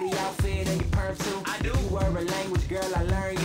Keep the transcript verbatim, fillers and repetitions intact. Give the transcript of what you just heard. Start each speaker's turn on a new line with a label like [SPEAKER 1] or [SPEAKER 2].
[SPEAKER 1] pretty outfit and your perm too.
[SPEAKER 2] I do.
[SPEAKER 1] You were a language, girl, I learned